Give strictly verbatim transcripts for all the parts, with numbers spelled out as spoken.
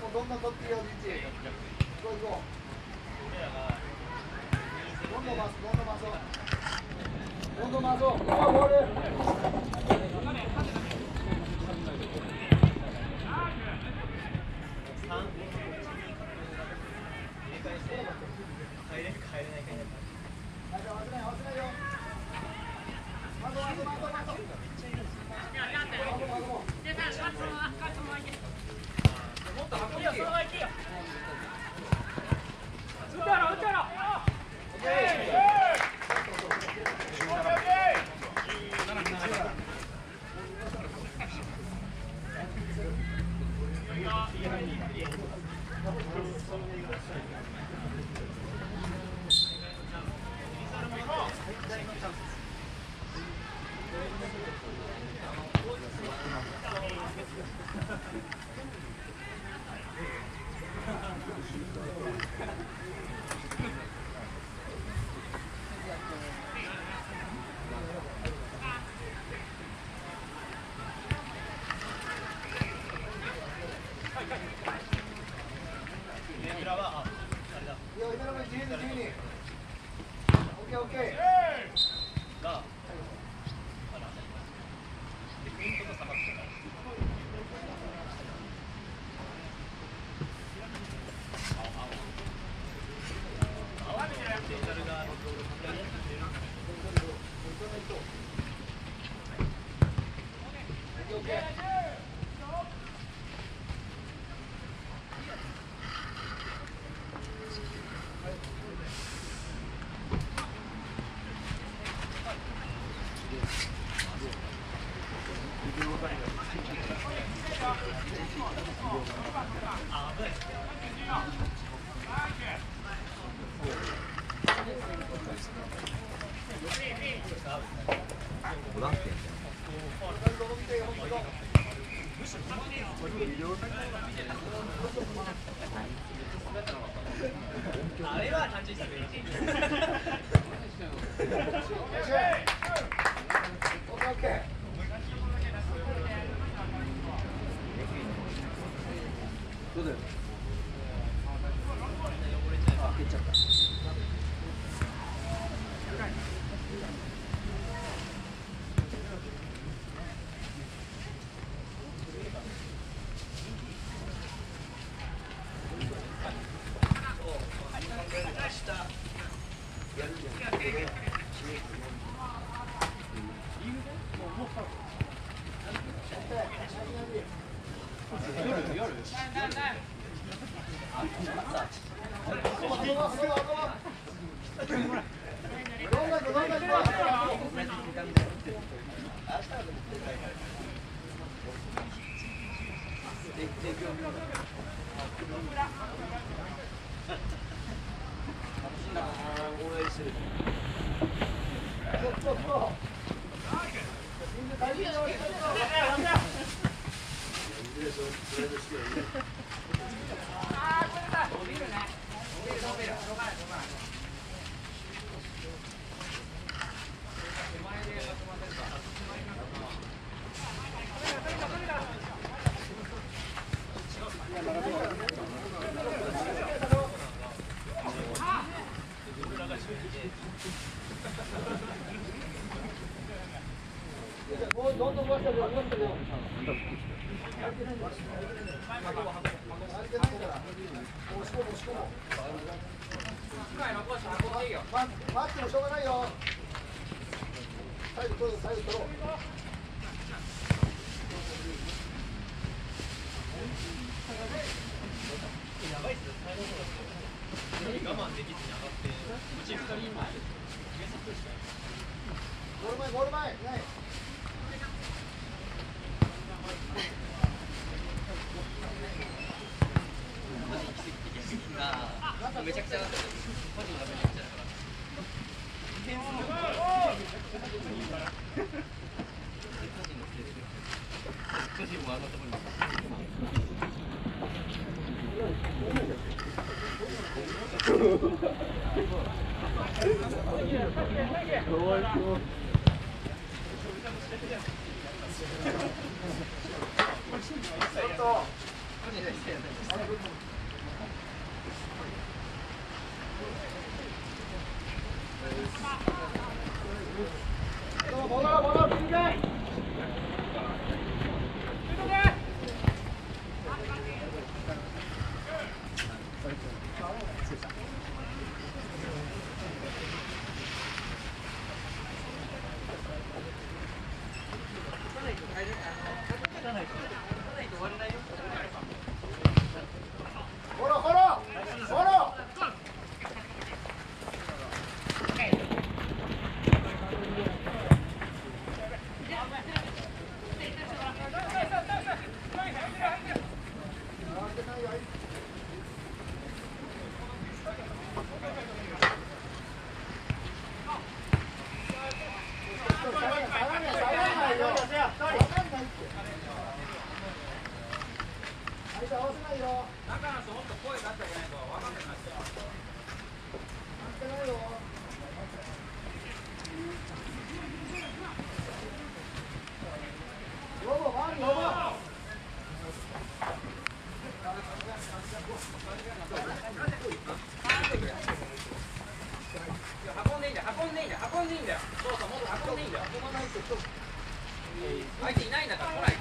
どんどん取ってよ、じいち。行こう行こう。どんどん回す、どんどん回そう。どんどん回そう。ボール。 あれは単純にどうだよ。 あ、蹴っちゃった。 どんどん回してるよ、回してるよ。待ってもしょうがないよ。サイド取ろう、サイド取ろう。 やばいっすよ、最後の方我慢できずに上がって、うちふたり今、 ゴール前、ゴール前、ない。 めちゃくちゃだった。個人がめちゃくちゃだから。個人もあんなところに。個人相手いないんだから来ないから。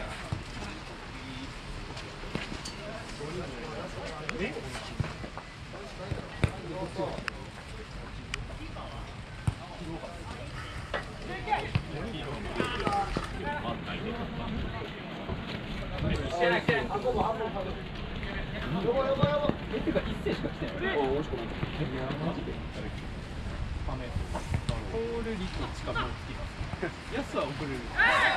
安は送れる。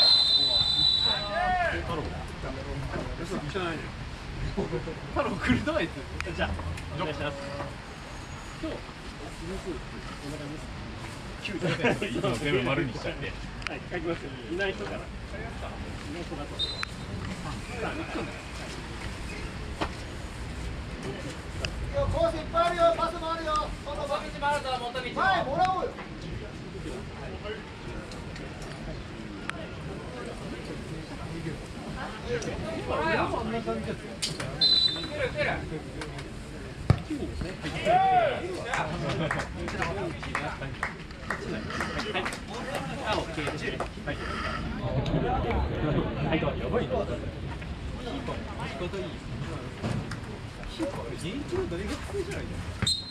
太郎来るとは言ってる。じゃあお願いします。今日こんな感じです。きゅうじゃいつも全部丸にしちゃって。はい、書きますよ。いない人から。いない人だと。さあ、いっくんだ。 コースいっぱいあるよ。パスもあるよ。 元道もあるぞ、元道も。 はい、もらおうよ。 ほらよ。来る来る。 きゅうにんですね。あ、オッケーです。はい。はい、やばいな。キーパー、仕方いい。キーパー、現役の大学生じゃないですか。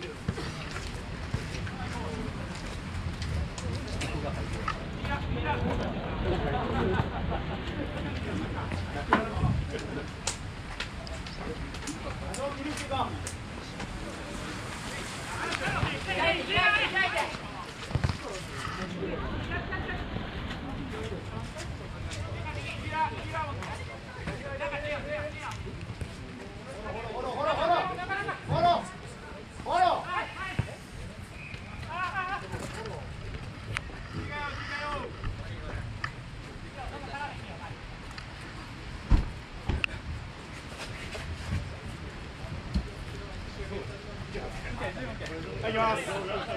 いきます。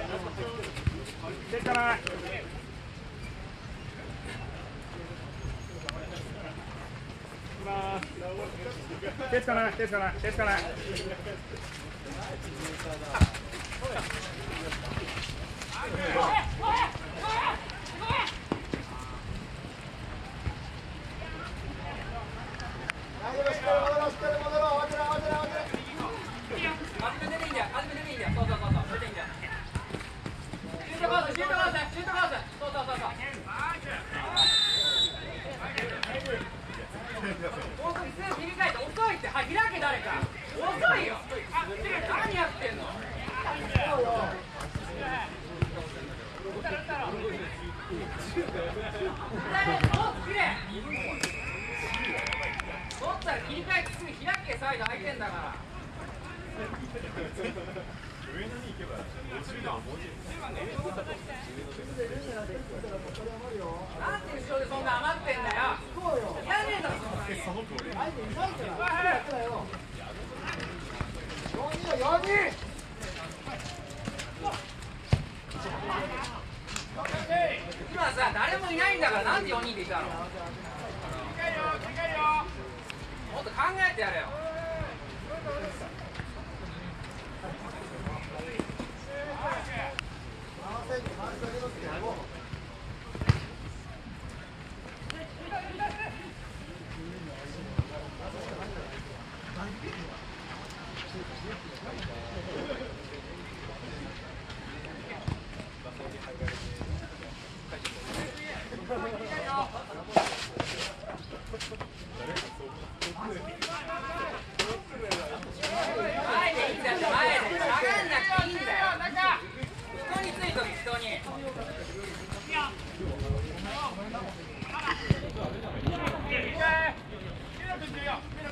手から手つかない、手つかない、手つかない。 切り替えすぐ開け、サイド空いてんだから。なんで後ろでそんな余ってんだよ。いらねえだろ、そんなに。今さ、誰もいないんだからなんでよにんでいたの。もっと考えてやれよ。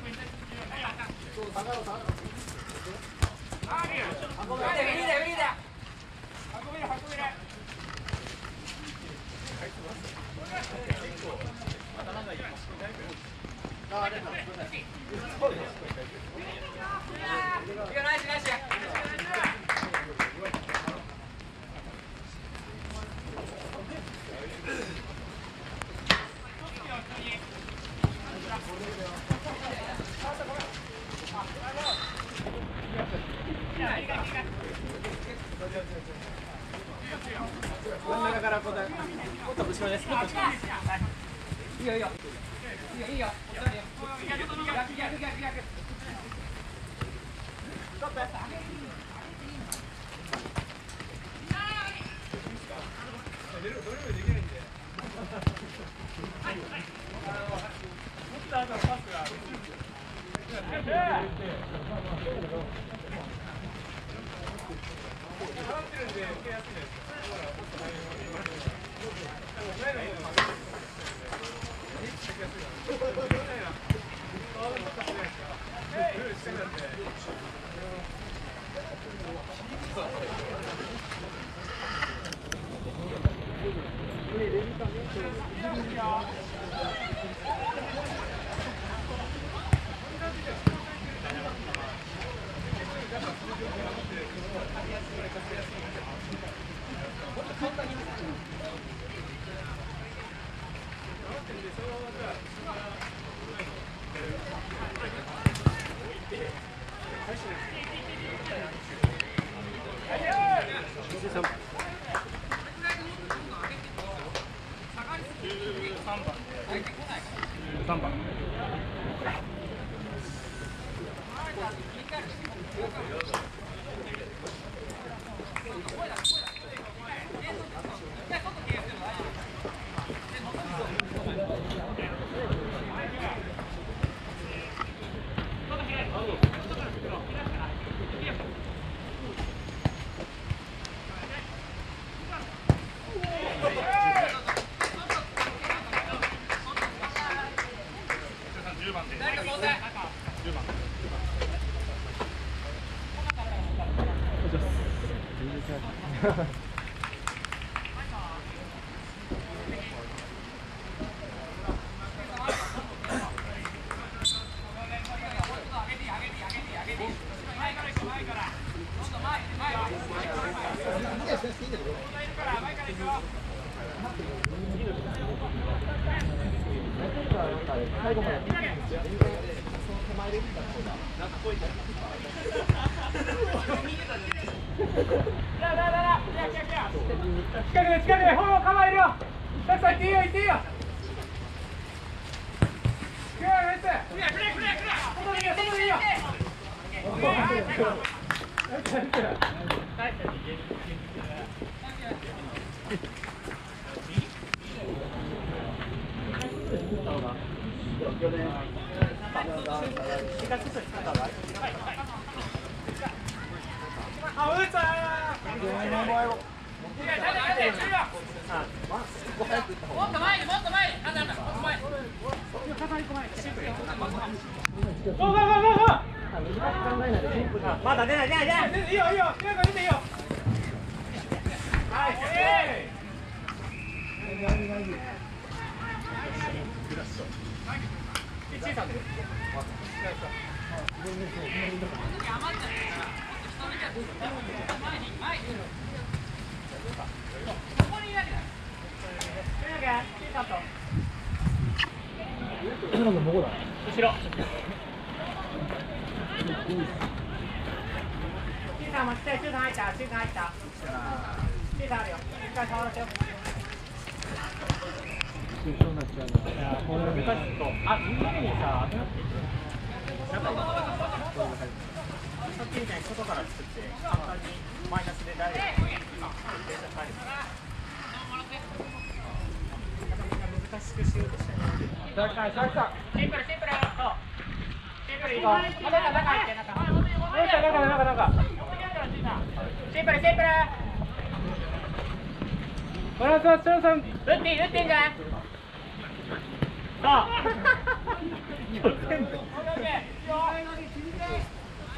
下がろう下がろう。 真ん中からこうだ。もっと後ろです。もっと後ろ。いいよいいよ。いいよいいよ。逆逆逆逆逆。ちょっとやった。どれもできないんで。持った後のパスが。払ってるんで受けやすいです。 さんばん。じゅうばんで。じゅうばん。 最後まで。 近くで近くでフォロー構えるよ。さっさ行っていいよ行っていいよ。外でいいよ外でいいよ。あ、打つあもっと前にもっと前になんだなんだもっと前にまだ出ない出ない出ないいいよいいよ出ていいよはい小さく後ろ後ろ小さん待ちたい中間入った中間入った小さんあるよ一回触らせよこれ難しいとあ、みんなにさなんかさっきみたいに外から作って簡単にマイナスでダイレクトに電車帰る難しくしようとしてないシンプルシンプルそうシンプルいいか中中入って中中中中中シンプルシンプルバランスはチャンさん打っていい打っていいんじゃないさあ全部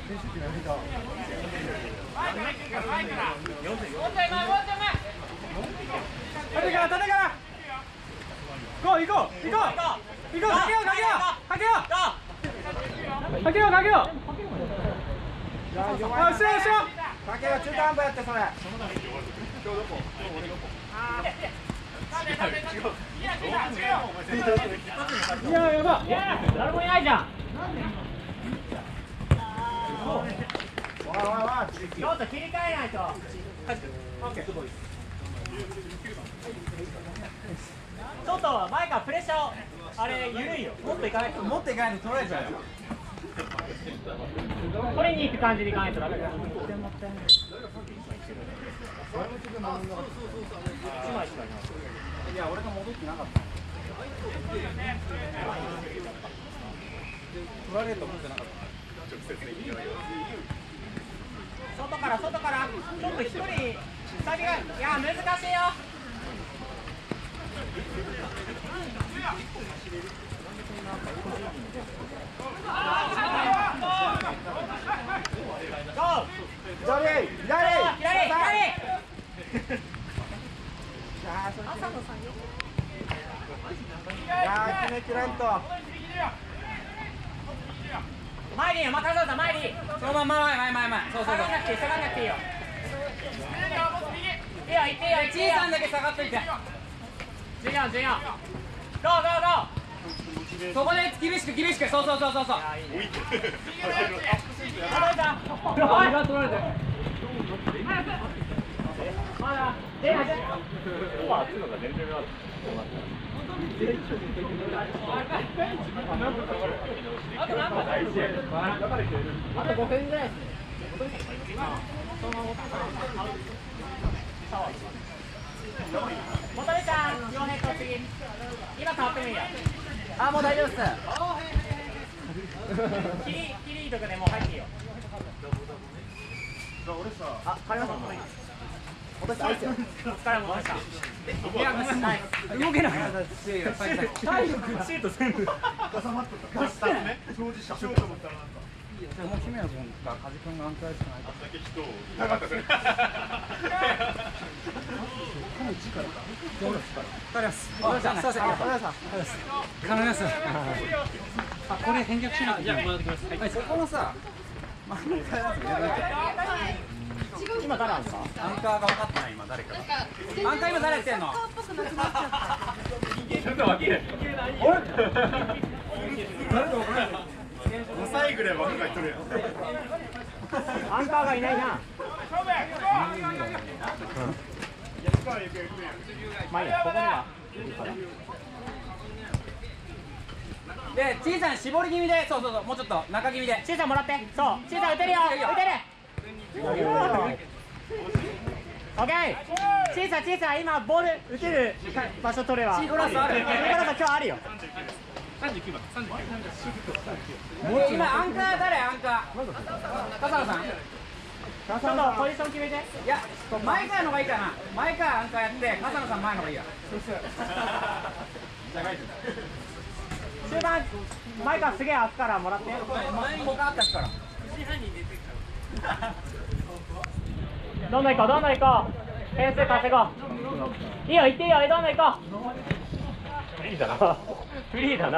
縦から縦から行こう行こう行こう行こうかけようかけようかけようかけようかけようあ、後ろ後ろかけよう中途半端やってそれいややば誰もいないじゃん。 わわわちょっと切り替えないと。ちょっと前からプレッシャーをあれ緩いよ。もっといかないと。 持っていかないと取られちゃうよ取りに行く感じでいかないとダメだよ。いちまいしかいない。 いや俺が戻ってなかった取られると思ってなかった外から外からちょっと一人下げがいや難しいよ。 左左左左いやー決めきらんと前に任せろ前にそのまま前前前前そうそうそう下がんなくていい下がんなくていいよ。いいよ行っていいよ行っていいよ。 じいさんだけ下がっといてじゅうよん、じゅうよん。ゴーゴーゴー。 そこで厳しく厳しくそうそうそうそうそう届いた。 あれが取られてまだ出ない。 あと何分だあとごふんぐらい元部ちゃん、両ヘッド次。今変わってもいいよ。 あもう大丈夫っすキリキリいいとこでもう入っていいよ。 あ、帰りました私あいつよお疲れもした。 いやごめん動けなかった体力シート全部。 挟まっとった貸したね当事者しようと思ったらなんかもう姫野君か梶君が安泰しかないあんだけ人をなかったね。 かなり力かどうですかわかりますすいませんすいません頼みますあこれ返却しなきゃいけないはいそこのさ真ん中のやつ入れといて今誰なんですか。 アンカーが分かってない今誰かアンカー今誰やってんのちょっと分ける。 ごさいぐらい若い人るやんアンカーがいないな。まあいいや、ここには。 で小さな絞り気味でそうそうそうもうちょっと中気味でちいさんもらって。そう、ちいさん打てるよ。打てる。オッケー。ちいさん、ちいさん、今ボール打てる場所取れば。 シークラスあるシークラス今日あるよ。 三十九番、三十九番。 今アンカー誰アンカー笠野さんちょっとポジション決めて。 いや前川の方がいいかな前川アンカーやって笠野さん前の方がいいや終盤前からすげえ開くからもらって。 前に他あったからどんどん行こうどんどん行こう。点数稼ごう。いいよ行っていいよ。どんどん行こう。フリーだな。フリーだな。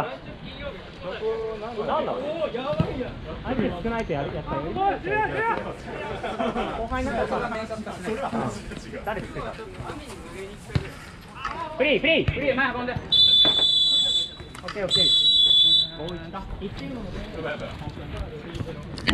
なんだろう。相手少ないとやるやったらやりたい。後輩になったらさ。誰つけた。フリーフリー。 フリー前運んでオッケーオッケー。ボールいった。いっていいもので。